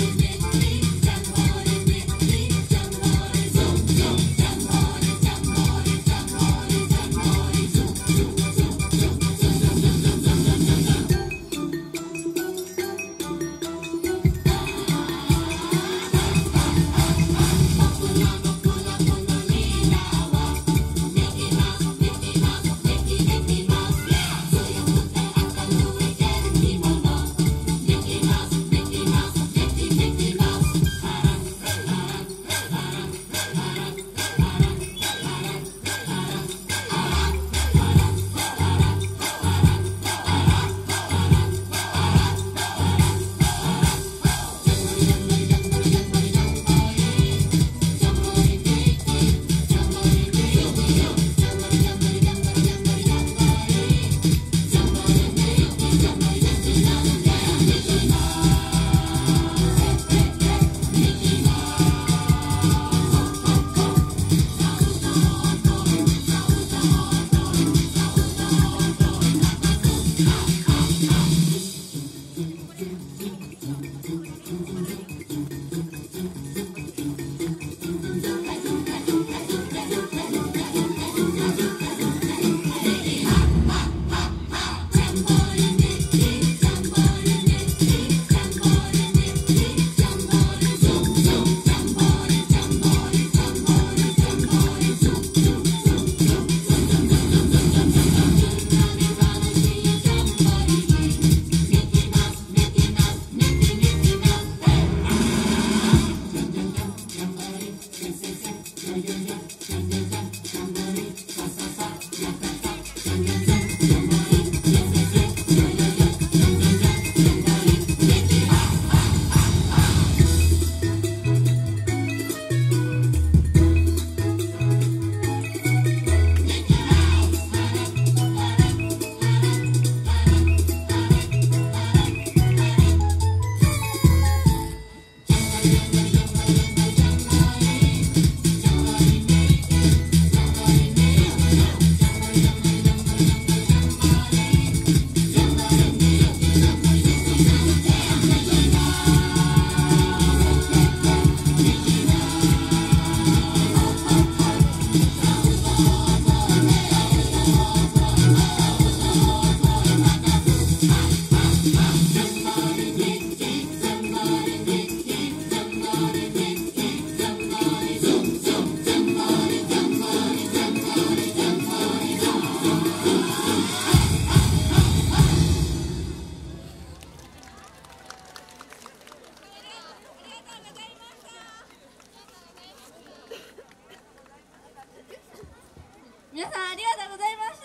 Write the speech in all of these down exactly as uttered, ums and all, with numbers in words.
皆さんありがとうございました。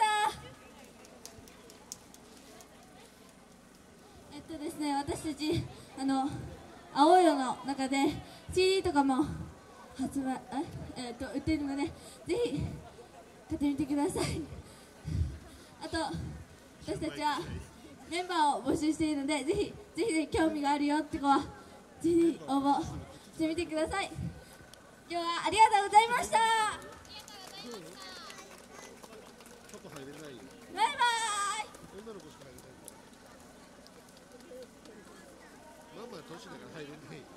えっとですね、私たちあの青色の中で シーディー とかも発売え、えっと売ってるので、ぜひ買ってみてください。あと私たちはメンバーを募集しているので、ぜひぜひ、ね、興味があるよって子はぜひ応募してみてください。今日はありがとうございました。バイバイ。 女の子しか入れない。ママは年だから入れない。